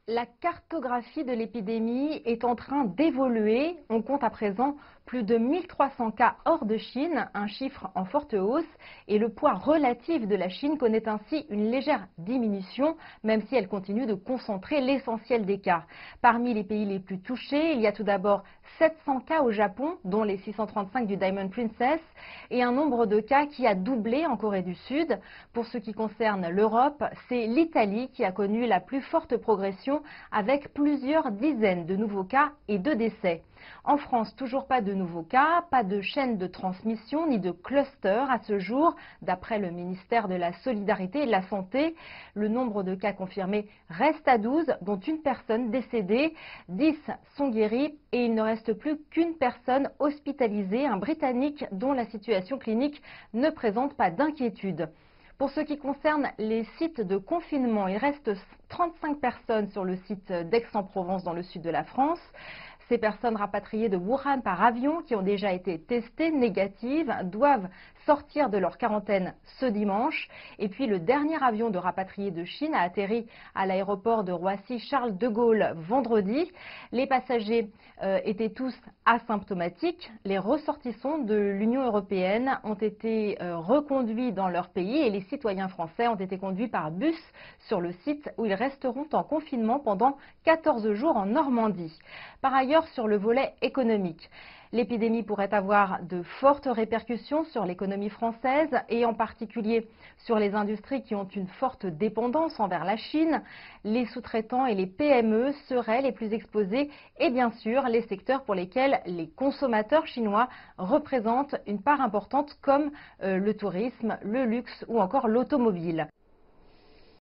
La cartographie de l'épidémie est en train d'évoluer. On compte à présent plus de 1300 cas hors de Chine, un chiffre en forte hausse, et le poids relatif de la Chine connaît ainsi une légère diminution, même si elle continue de concentrer l'essentiel des cas. Parmi les pays les plus touchés, il y a tout d'abord 700 cas au Japon, dont les 635 du Diamond Princess, et un nombre de cas qui a doublé en Corée du Sud. Pour ce qui concerne l'Europe, c'est l'Italie qui a connu la plus forte progression, avec plusieurs dizaines de nouveaux cas et de décès. En France, toujours pas de nouveaux cas, pas de chaîne de transmission ni de cluster à ce jour. D'après le ministère de la Solidarité et de la Santé, le nombre de cas confirmés reste à 12, dont une personne décédée. 10 sont guéris et il ne reste plus qu'une personne hospitalisée, un Britannique dont la situation clinique ne présente pas d'inquiétude. Pour ce qui concerne les sites de confinement, il reste 35 personnes sur le site d'Aix-en-Provence dans le sud de la France. Ces personnes rapatriées de Wuhan par avion qui ont déjà été testées négatives doivent sortir de leur quarantaine ce dimanche. Et puis le dernier avion de rapatriés de Chine a atterri à l'aéroport de Roissy-Charles de Gaulle vendredi. Les passagers étaient tous asymptomatiques. Les ressortissants de l'Union européenne ont été reconduits dans leur pays et les citoyens français ont été conduits par bus sur le site où ils resteront en confinement pendant 14 jours en Normandie. Par ailleurs, sur le volet économique, l'épidémie pourrait avoir de fortes répercussions sur l'économie française et en particulier sur les industries qui ont une forte dépendance envers la Chine. Les sous-traitants et les PME seraient les plus exposés et bien sûr les secteurs pour lesquels les consommateurs chinois représentent une part importante comme le tourisme, le luxe ou encore l'automobile.